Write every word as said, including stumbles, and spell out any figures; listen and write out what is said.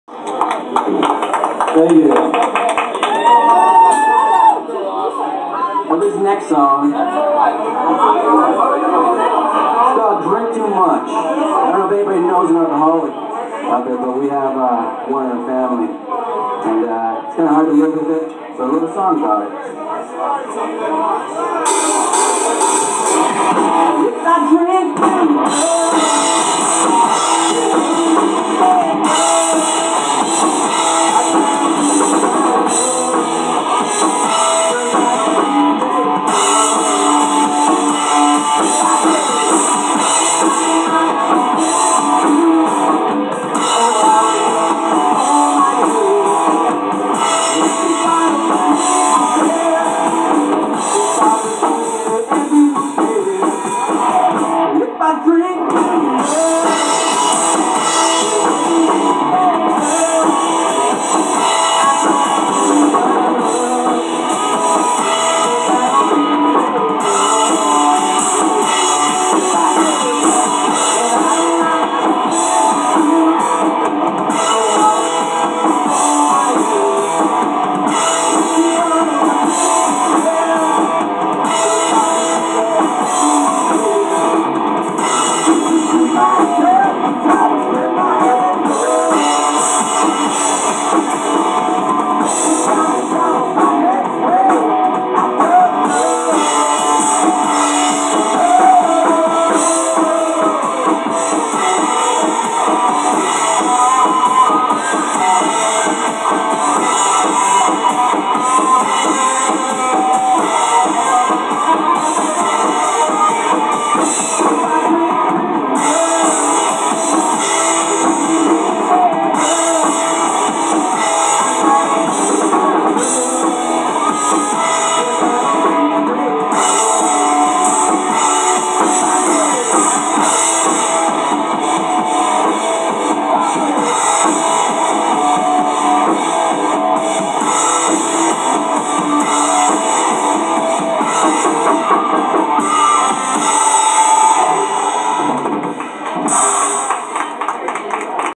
Thank you. Well, this next song, it's called Drink Too Much. I don't know if anybody knows an alcoholic out there, but we have uh, one in our family. And uh, it's kind of hard to live with it, so I wrote a song about it. If I drink too much,